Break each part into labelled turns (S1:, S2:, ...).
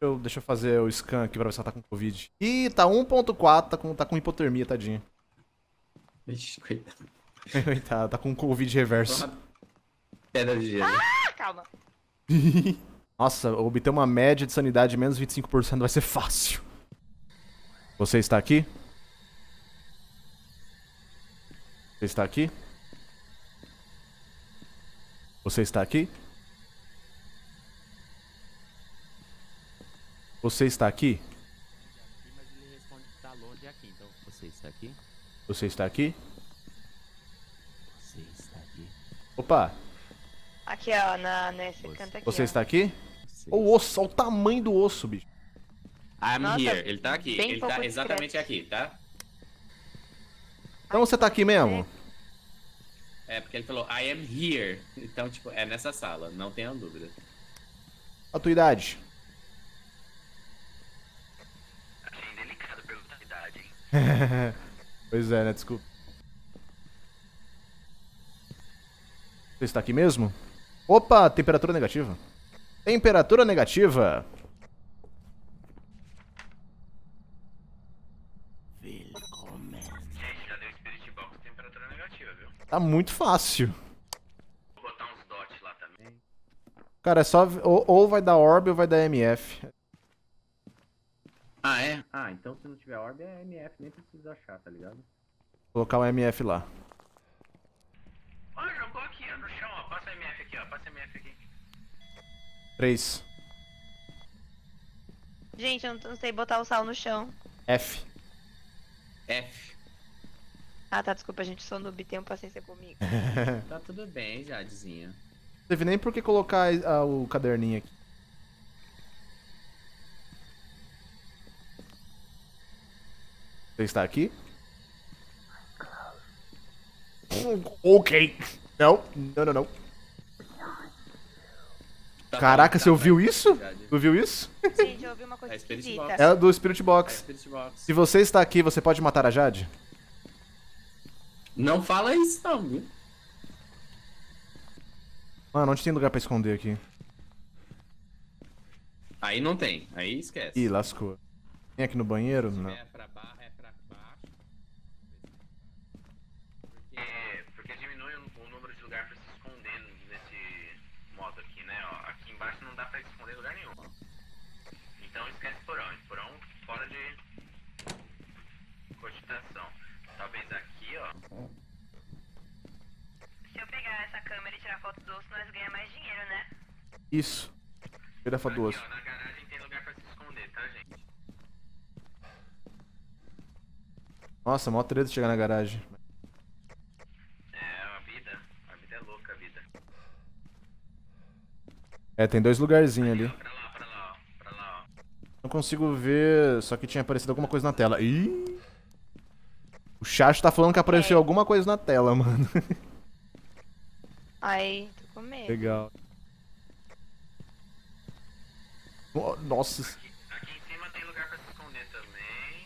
S1: Deixa eu fazer o scan aqui pra ver se ela tá com Covid. Ih, tá 1.4, tá com hipotermia, tadinha.
S2: Vixe, coitado.
S1: Coitada, tá com Covid reverso.
S2: Pedra de gelo.
S3: Ah, calma.
S1: Nossa, obter uma média de sanidade de menos 25% vai ser fácil. Você está aqui? Você está aqui? Você está aqui? Você está aqui?
S4: Mas ele responde que tá longe aqui, então você está aqui?
S1: Você está aqui?
S4: Você está aqui?
S1: Opa,
S3: Aqui, ó, nesse canto aqui.
S1: você
S3: ó.
S1: está aqui?
S4: Você
S1: Olha o osso, olha o tamanho do osso, bicho.
S2: I'm
S3: Nossa,
S2: here. Ele tá aqui.
S3: bem
S2: Ele
S3: pouco
S2: tá exatamente
S3: discreto.
S2: aqui, tá?
S1: Então você tá aqui mesmo?
S2: É, porque ele falou I am here. Então, tipo, é nessa sala. Não tenham dúvida.
S1: A tua idade?
S5: Achei indelicado perguntar a idade, hein?
S1: Pois é, né? Desculpa. Você está aqui mesmo? Opa, temperatura negativa. Temperatura negativa.
S5: Gente, já deu Spirit Box temperatura negativa, viu?
S1: Tá muito fácil.
S5: Vou botar uns dots lá também.
S1: Cara, é só... Ou vai dar orb ou vai dar MF.
S2: Ah, é? Ah, então se não tiver orb é MF. Nem precisa achar, tá ligado?
S1: Vou colocar o MF lá.
S5: Ó, jogou aqui, ó, no chão, ó. Passa MF aqui, ó. Passa MF aqui.
S1: 3.
S3: Gente, eu não sei botar o sal no chão.
S1: F.
S2: F.
S3: Ah, tá, desculpa, gente, sou noob, tenham paciência comigo.
S2: Tá tudo bem, Jadezinha.
S1: Não teve nem por que colocar o caderninho aqui. Você está aqui? Ok. Não, não, não, não.
S2: Tá
S1: Caraca,
S2: bom,
S1: você
S2: tá,
S1: ouviu
S2: vai,
S1: isso?
S2: Jade.
S1: Tu viu isso?
S3: Gente, eu ouvi uma coisa
S2: É Spirit
S3: esquisita.
S2: Box.
S1: É do Spirit
S2: É
S1: Box.
S2: Spirit Box.
S1: Se você está aqui, você pode matar a Jade?
S2: Não fala isso não, viu?
S1: Mano, onde tem lugar pra esconder aqui?
S2: Aí não tem. Aí esquece.
S1: Ih, lascou. Tem aqui no banheiro?
S2: Se
S1: Não.
S2: é pra barra, é pra baixo.
S5: Porque diminui o número de lugar pra se esconder nesse modo aqui, né? Ó, aqui embaixo não dá pra esconder em lugar nenhum. Ó. Então esquece porão. Porão fora de cogitação. Talvez aqui, ó.
S3: Se eu pegar essa câmera e tirar foto do osso, nós ganhamos mais dinheiro, né?
S1: Isso. Tira a foto do
S5: Aqui,
S1: osso.
S5: ó, na garagem tem lugar pra se esconder, tá, gente?
S1: Nossa, mó treta chegar na garagem.
S5: É, a vida é louca, a vida.
S1: É, tem dois lugarzinhos ali.
S5: Pra lá, pra lá, ó. Pra lá, ó.
S1: Não consigo ver, só que tinha aparecido alguma coisa na tela. Ih! O chat tá falando que apareceu alguma coisa na tela, mano.
S3: Ai, tô com medo.
S1: Legal. Nossa.
S5: Aqui em cima tem lugar pra se esconder também.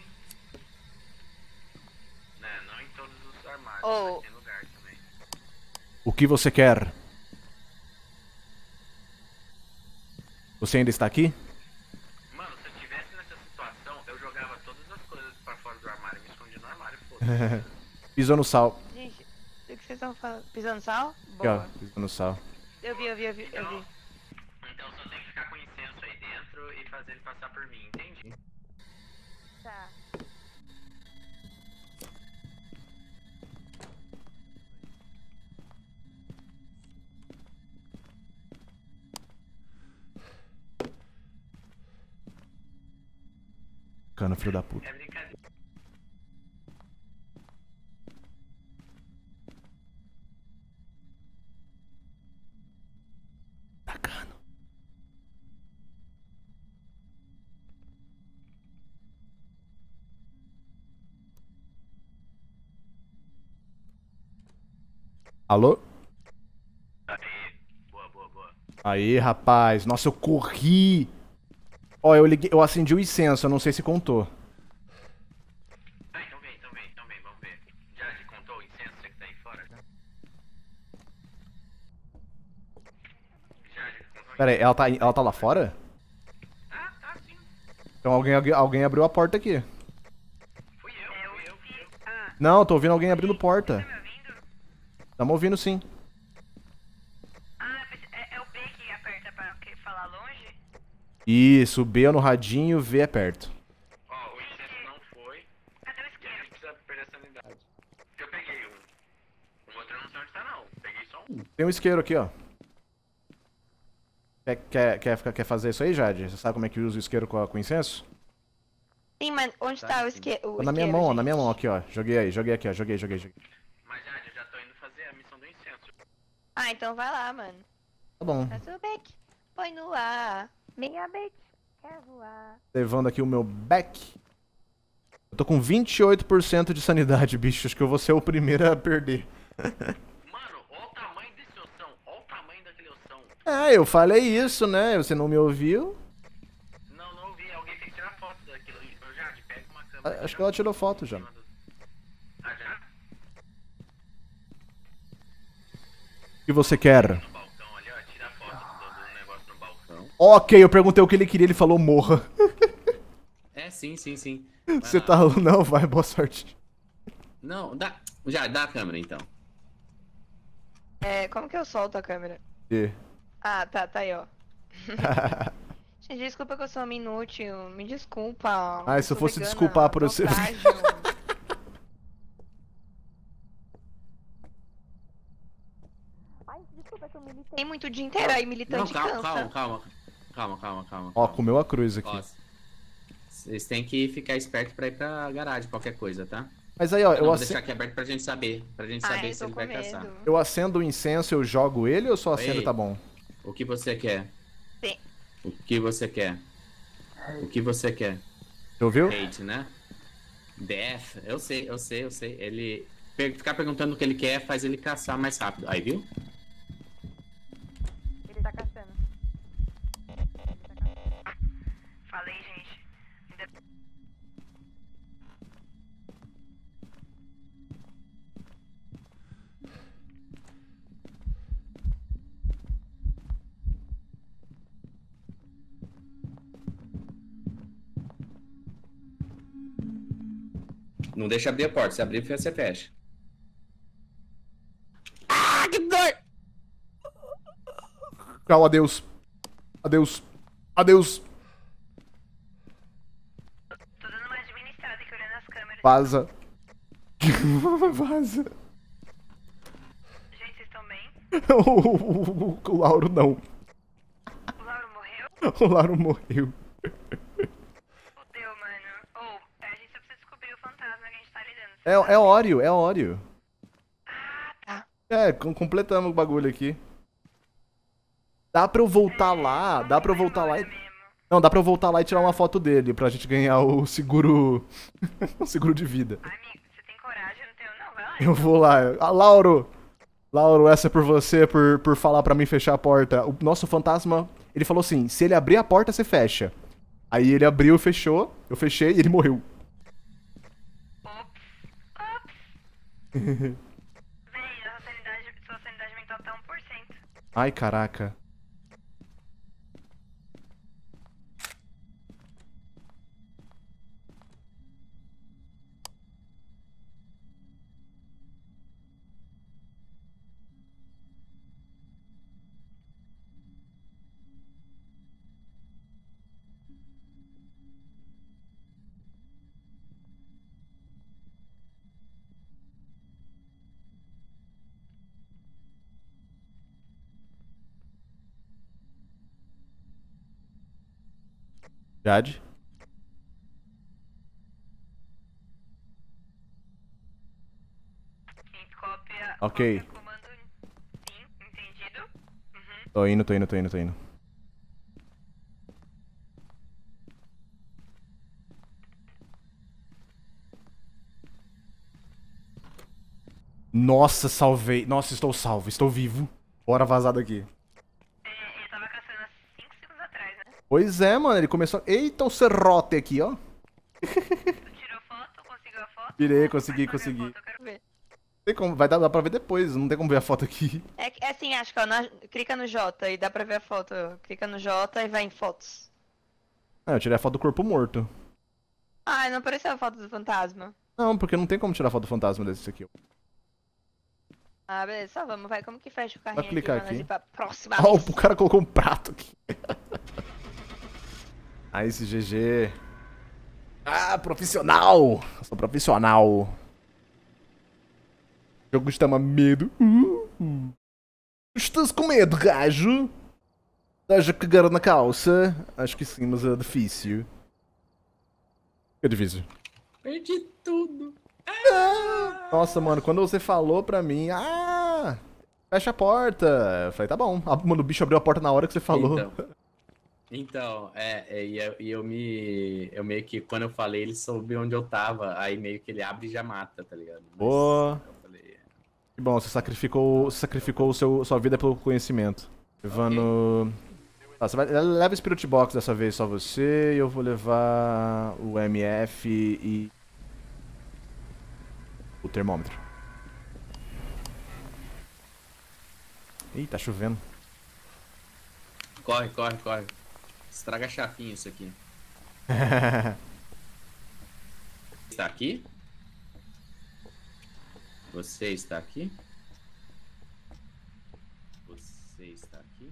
S5: Né, não em todos os armários,
S3: Oh.
S5: mas tem lugar também.
S1: O que você quer? Você ainda está aqui?
S5: Mano, se eu tivesse nessa situação, eu jogava todas as coisas pra fora do armário, me escondia no armário, foda-se.
S1: Pisou no sal.
S3: Gente, o que vocês estão falando? Pisando sal?
S1: Aqui, ó.
S3: Boa.
S1: Pisou no sal.
S3: Eu vi.
S5: Então só tem que ficar com incenso aí dentro e fazer ele passar por mim, entendi?
S3: Tá.
S1: Cano, filho da puta.
S5: É brincadeira.
S1: Bacana. Alô?
S5: Aí, boa, boa, boa.
S1: Aí, rapaz. Nossa, eu corri. Ó, eu acendi o incenso, eu não sei se contou.
S5: Ah, então vem, vamos ver. Já te contou o incenso, você que tá aí fora? Já te contou?
S1: Pera aí, ela tá lá fora?
S5: Tá sim.
S1: Então alguém abriu a porta aqui.
S5: Fui eu.
S3: Ah,
S1: Não, tô ouvindo alguém abrindo porta.
S3: tá me ouvindo?
S1: Tamo ouvindo sim.
S3: Ah, é o B que aperta pra falar longe?
S1: Isso, o B é no radinho, o V é perto.
S5: Ó, o incenso não foi.
S3: Cadê o
S5: E a
S3: isqueiro?
S5: gente precisa perder a sanidade. Eu peguei um. O outro eu não sei onde tá, não. Peguei só um.
S1: Tem um isqueiro aqui, ó. Quer fazer isso aí, Jade? Você sabe como é que usa o isqueiro com incenso?
S6: Sim, mas onde tá o isqueiro?
S1: Tá na minha mão, ó, na minha mão aqui, ó. Joguei aqui, ó. Joguei.
S5: Mas já, eu já tô indo fazer a missão do incenso.
S6: Ah, então vai lá, mano.
S1: Tá bom.
S6: Faz o back. Põe no ar. Minha back. Quer voar.
S1: Levando aqui o meu back. Eu tô com 28% de sanidade, bicho. Acho que eu vou ser o primeiro a perder.
S5: Mano, olha o tamanho desse ossão. Olha o tamanho daquele ossão.
S1: Eu falei isso, né? Você não me ouviu?
S5: Não ouvi. Alguém tem que tirar foto daquilo. Jade, pega uma câmera.
S1: Acho que ela tirou foto já.
S5: Ah, já?
S1: O que você quer?
S5: No balcão ali, ó. Tira a foto do negócio no balcão.
S1: Ok, eu perguntei o que ele queria, ele falou morra.
S2: É, sim. Vai
S1: Você
S2: lá.
S1: tá... Não, vai, boa sorte.
S2: Não, dá a câmera então.
S6: É, como que eu solto a câmera?
S1: E...
S6: Ah, tá aí, ó. Gente, desculpa que eu sou uma inútil. Me desculpa.
S1: Ah, se eu
S6: sou
S1: fosse
S6: vegana,
S1: desculpar por eu ser
S6: naufrágio. Ai, desculpa que eu militei muito o dia inteiro aí,
S2: Não,
S6: militante cansa.
S2: calma.
S1: Ó, comeu a cruz aqui.
S2: Ó, vocês têm que ficar esperto pra ir pra garagem, qualquer coisa, tá?
S1: Mas aí, ó,
S2: Eu
S1: eu,
S2: vou
S1: ace-
S2: deixar aqui aberto pra gente saber. Pra gente
S6: Ai,
S2: saber
S6: eu
S2: se
S6: tô
S2: ele
S6: com
S2: vai
S6: medo.
S2: caçar.
S1: eu acendo o incenso, eu jogo ele ou só acendo e
S2: Ei.
S1: tá bom?
S2: O que você quer?
S6: Sim.
S2: O que você quer? O que você quer?
S1: Você ouviu?
S2: Hate, né? Death, eu sei. Ele ficar perguntando o que ele quer faz ele caçar mais rápido. Aí, viu?
S6: Ele tá caçando.
S3: Falei, gente. Ainda-
S2: Não deixa abrir a porta. Se abrir, você fecha. Ah, que dor!
S1: Tchau, adeus. Adeus.
S3: Tô dando uma administrada aqui olhando as câmeras.
S1: Vaza. Vaza.
S3: Gente, vocês estão bem?
S1: O Lauro não.
S3: O Lauro morreu?
S1: O Lauro morreu.
S3: Fudeu, mano. Ou, a gente só precisa descobrir o fantasma que a gente tá lidando.
S1: É Óreo.
S6: Tá.
S1: Completamos o bagulho aqui. Dá pra eu voltar lá,
S3: Mesmo.
S1: Não, dá pra eu voltar lá e tirar uma foto dele, pra gente ganhar o seguro... o seguro de vida.
S3: Amigo, você tem coragem? Eu não tenho, não. Vai lá.
S1: Eu vou lá. Ah, Lauro, essa é por você, por falar pra mim fechar a porta. O nosso fantasma, ele falou assim, se ele abrir a porta, você fecha. Aí ele abriu, fechou, eu fechei e ele morreu.
S3: Ops. Véi, sua sanidade mental tá 1%.
S1: Ai, caraca. Jade?
S3: Quem cópia.
S1: Ok.
S3: Cópia comando. Sim, entendido. Uhum.
S1: Tô indo. Nossa, salvei. Nossa, estou salvo, estou vivo. Bora vazar daqui.
S3: Ele tava caçando há 5 segundos atrás, né?
S1: Pois é, mano, ele começou... Eita, o serrote aqui, ó.
S3: Tu tirou foto? Conseguiu a foto?
S1: Tirei, consegui.
S3: Vai pra ver a foto, eu quero ver.
S1: Tem como, dá pra ver depois, não tem como ver a foto aqui.
S6: É assim, acho que ó, clica no J e dá pra ver a foto. Clica no J e vai em fotos.
S1: Ah, eu tirei a foto do corpo morto.
S6: Ai, não apareceu a foto do fantasma.
S1: Não, porque não tem como tirar foto do fantasma desse aqui.
S6: Ah, beleza, só vamos. Vai, como que fecha o carrinho
S1: clicar
S6: aqui pra nós
S1: aqui.
S6: ir pra próxima
S1: Ah,
S6: missão?
S1: o cara colocou um prato aqui. Ah, esse GG. Ah, profissional! Eu sou profissional. O jogo chama medo. Estás com medo, gajo? Estás a cagar na calça? Acho que sim, mas é difícil. É difícil.
S2: Perdi tudo.
S1: Nossa, mano, quando você falou pra mim, fecha a porta. Eu falei, tá bom. Ah, mano, o bicho abriu a porta na hora que você falou.
S2: Então, eu meio que, quando eu falei, ele soube onde eu tava, aí meio que ele abre e já mata, tá ligado? Mas
S1: Boa.
S2: eu falei,
S1: Que bom, você sacrificou sua vida pelo conhecimento. Levando... Tá, leva o Spirit Box dessa vez, só você, e eu vou levar o MF e... o termômetro. Ih, tá chovendo.
S2: corre, corre, corre. Estraga a chapinha isso aqui. Está aqui? Você está aqui? Você está aqui?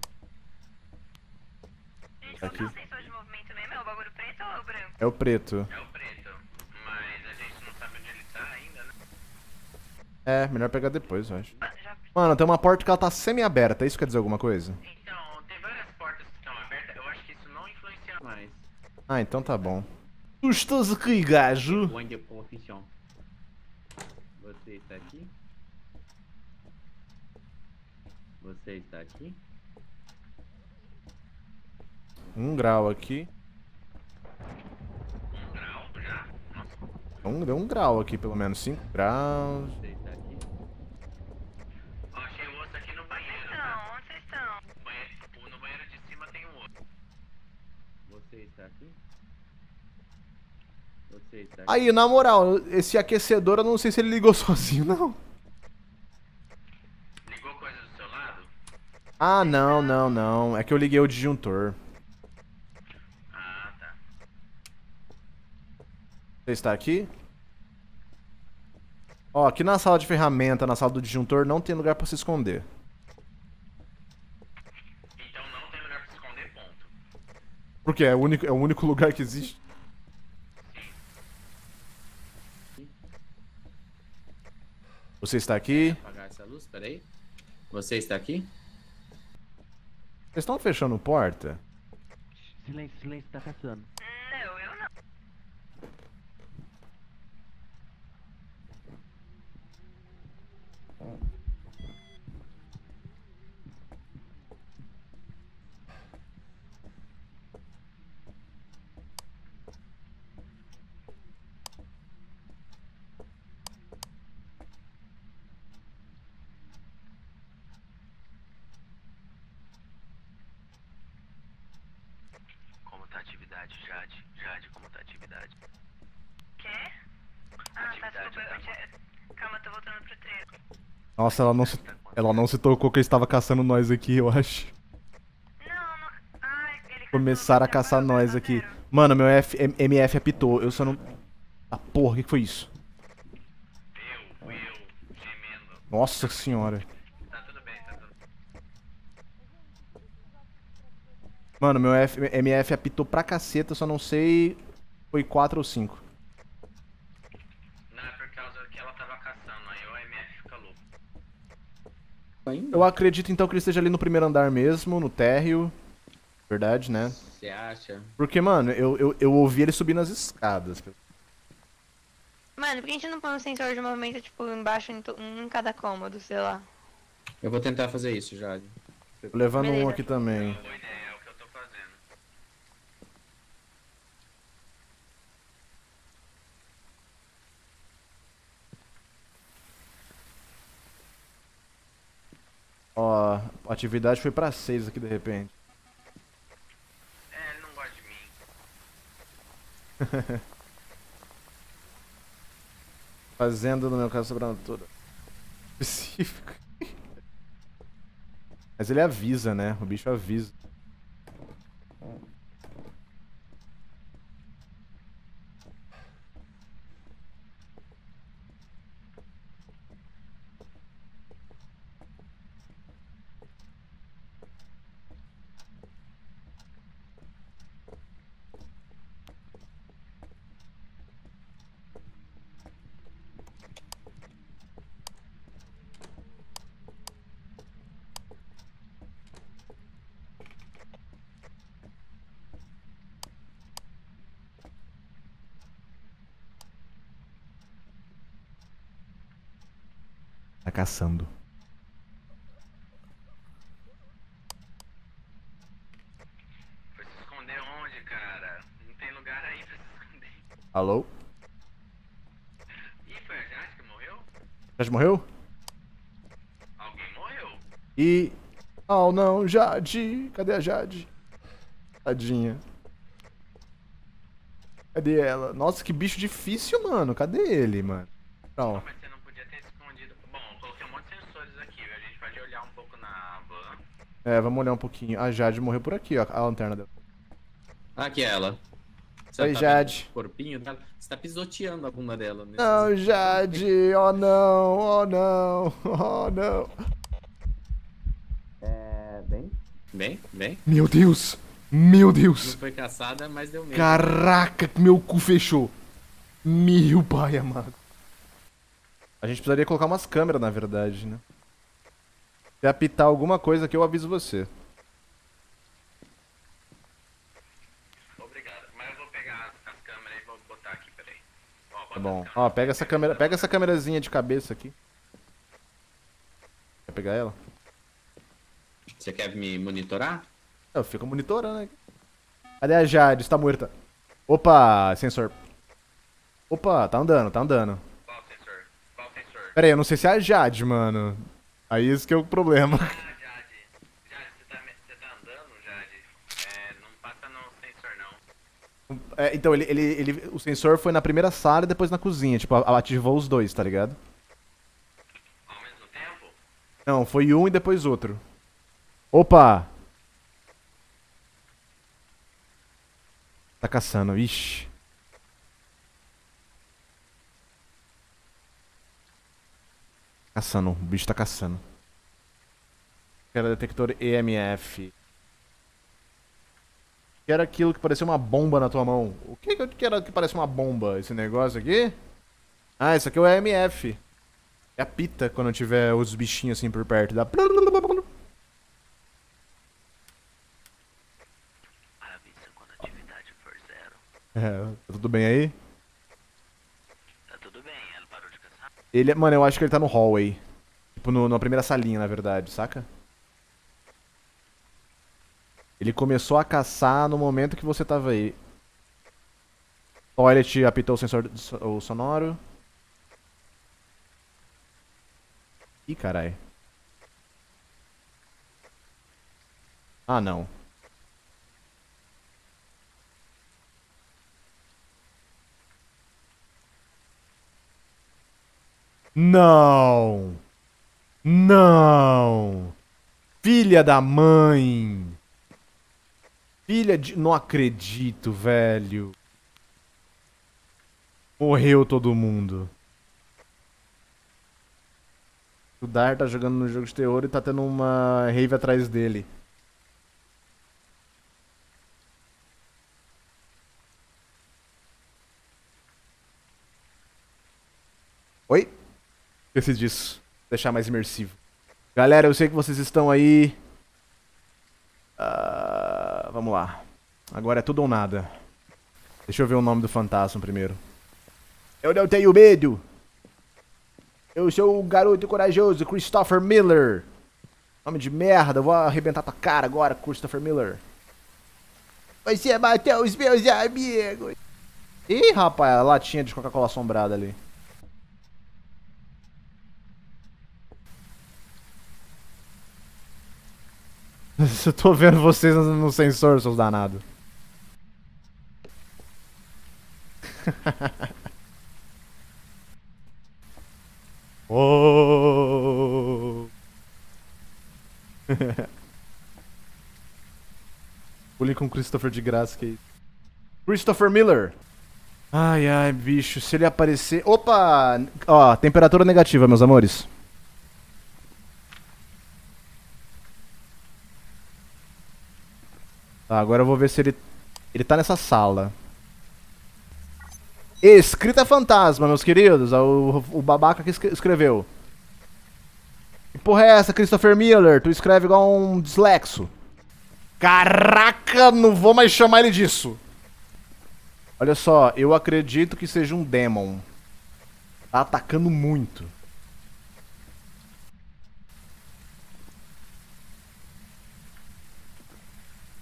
S3: Gente,
S1: Aqui.
S3: qual que é o sensor de movimento mesmo? É o bagulho preto ou é o branco?
S1: É o preto.
S5: É o preto. Mas a gente não sabe onde ele tá ainda, né?
S1: É, melhor pegar depois, eu acho.
S3: Já...
S1: Mano, tem uma porta que ela tá semi-aberta, isso quer dizer alguma coisa?
S5: Então, tem várias portas que estão abertas. Eu acho que isso não influencia mais.
S1: Ah, então tá bom. Tu estás aqui, gajo?
S2: Point de position. Você está aqui? Você está aqui?
S1: 1 grau aqui.
S5: 1 grau já? Nossa.
S1: Deu 1 grau aqui, pelo menos. 5 graus.
S2: Você está aqui?
S5: Ó, achei o osso aqui no banheiro,
S3: Então,
S5: tá?
S3: onde vocês estão?
S5: No banheiro de cima tem um osso.
S2: Você está aqui? Você está aqui?
S1: Aí, na moral, esse aquecedor eu não sei se ele ligou sozinho, não.
S5: Ligou coisa do seu lado?
S1: Ah, não. É que eu liguei o disjuntor.
S5: Ah, tá.
S1: Você está aqui? Ó, aqui na sala de ferramenta, na sala do disjuntor, não tem lugar pra se esconder.
S5: Então não tem lugar pra se esconder, ponto.
S1: Porque é o único lugar que existe. Você está aqui?
S2: Apagar essa luz, peraí. Você está aqui?
S1: Vocês estão fechando porta?
S4: Silêncio, silêncio, tá caçando.
S3: Não, eu não.
S5: Como tá a atividade, Jade? Jade, como tá a atividade?
S3: Quê? Ah, tá, desculpa. Calma, eu tô voltando pro treino.
S1: Nossa, ela não se tocou que ele estava caçando nós aqui, eu acho.
S3: Não. Ai, ele
S1: Começaram a caçar nós aqui. Mano, meu MF apitou. Eu só não... Ah, porra, o que foi isso?
S5: Eu, gemendo.
S1: Nossa senhora.
S5: Tá tudo bem, tá tudo bem.
S1: Mano, meu MF apitou pra caceta, eu só não sei... Foi 4 ou 5.
S5: Não, é por causa que ela tava caçando, aí o MF fica louco.
S1: Eu acredito então que ele esteja ali no primeiro andar mesmo, no térreo. Verdade, né?
S2: Você acha?
S1: Porque, mano, eu ouvi ele subir nas escadas.
S6: Mano, por que a gente não põe um sensor de movimento, tipo, embaixo em cada cômodo, sei lá?
S2: Eu vou tentar fazer isso, Jade.
S1: Tô levando um
S6: Beleza.
S1: aqui também.
S5: Boa ideia, é o que eu tô fazendo.
S1: Ó, a atividade foi pra 6 aqui de repente.
S5: É, ele não gosta de mim.
S1: Fazenda, no meu caso, sobrando tudo. Específico. Mas ele avisa, né? O bicho avisa. caçando.
S5: Foi se esconder onde, cara? Não tem lugar aí pra se esconder.
S1: Alô?
S5: Ih, foi a Jade que morreu?
S1: Jade morreu?
S5: Alguém morreu?
S1: E... Oh, não, Jade. Cadê a Jade? Tadinha. Cadê ela? Nossa, que bicho difícil, mano. Cadê ele, mano? Não.
S5: Mas você não podia ter escondido. Bom, eu coloquei um monte de sensores aqui, viu? A gente pode olhar um pouco na van.
S1: É, vamos olhar um pouquinho. A Jade morreu por aqui, ó. A lanterna dela.
S2: Aqui é ela. Você
S1: Oi,
S2: tá
S1: Jade.
S2: vendo o corpinho dela? Você tá pisoteando a bunda dela.
S1: Não, Jade. Oh, não. Oh, não. Oh, não.
S2: Bem.
S1: Meu Deus. Meu
S2: Não
S1: Deus.
S2: foi caçada, mas deu medo.
S1: Caraca, que meu cu fechou. Meu pai amado. A gente precisaria colocar umas câmeras, na verdade, né? Se apitar alguma coisa aqui, eu aviso você.
S5: Obrigado. Mas eu vou pegar as câmeras e vou botar aqui, peraí. Ó, bota
S1: Tá bom.
S5: as câmeras.
S1: Ó, pega essa câmerazinha de cabeça aqui. Quer pegar ela?
S2: Você quer me monitorar?
S1: Eu fico monitorando aqui. Cadê a Jade? Está morta. Opa, sensor. Opa, tá andando, tá andando.
S5: Qual sensor? Qual sensor?
S1: Pera aí, eu não sei se é a Jade, mano. Aí esse que é o problema.
S5: Ah, Jade. Jade, você tá andando, Jade? É, não passa no sensor, não.
S1: É, então, o sensor foi na primeira sala e depois na cozinha. Tipo, ativou os dois, tá ligado?
S5: Ao mesmo tempo?
S1: Não, foi um e depois outro. Opa! Tá caçando, ixi. Caçando, o bicho tá caçando. Era detector EMF. Que era aquilo que parecia uma bomba na tua mão. O que era que parece uma bomba? Esse negócio aqui? Ah, isso aqui é o EMF. É a pita quando tiver os bichinhos assim por perto. Dá...
S5: Avisa quando a atividade for zero.
S1: É, tá tudo bem aí?
S5: Tá tudo bem, ela parou de caçar?
S1: Ele, mano, eu acho que ele tá no hallway. Tipo, na primeira salinha, na verdade, saca? Ele começou a caçar no momento que você tava aí. Toilet apitou o sensor o sonoro. Ih, carai. Ah, não. Não! Não! Filha da mãe! Filha de... Não acredito, velho. Morreu todo mundo. O Dar tá jogando no jogo de terror e tá tendo uma rave atrás dele. Oi? Esqueci disso. Vou deixar mais imersivo. Galera, eu sei que vocês estão aí. Vamos lá. Agora é tudo ou nada. Deixa eu ver o nome do fantasma primeiro. Eu não tenho medo. Eu sou o garoto corajoso, Christopher Miller. Nome de merda, eu vou arrebentar tua cara agora, Christopher Miller. Você matou os meus amigos. Ih, rapaz, a latinha de Coca-Cola assombrada ali. Eu tô vendo vocês no sensor, seus danados. Oh! Pulem com Christopher de graça, que é isso. Christopher Miller. Ai, ai, bicho, se ele aparecer... Opa! Ó, temperatura negativa, meus amores. Tá, agora eu vou ver se ele tá nessa sala. Escrita fantasma, meus queridos. O babaca que escreveu. Que porra é essa, Christopher Miller? Tu escreve igual um dislexo. Caraca, não vou mais chamar ele disso. Olha só, eu acredito que seja um demon. Tá atacando muito.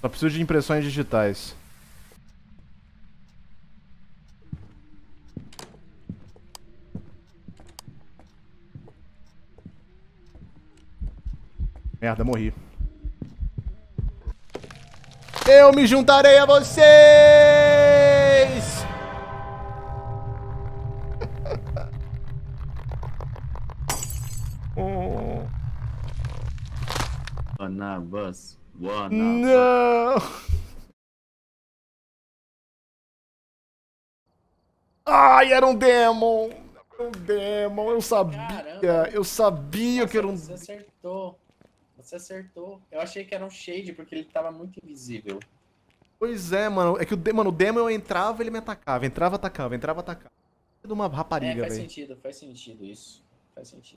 S1: Só preciso de impressões digitais. Merda, morri. Eu me juntarei a vocês!
S2: Wanna bus. Wanna bus.
S1: Não! Ai, era um demon! Era um demon, eu sabia!
S2: Caramba.
S1: Eu sabia que era um...
S2: Você acertou. Você acertou. Eu achei que era um shade porque ele tava muito invisível.
S1: Pois é, mano. É que o demon eu entrava, ele me atacava. Entrava, atacava, entrava, atacava. É de uma rapariga,
S2: Faz
S1: velho.
S2: sentido isso. Faz sentido.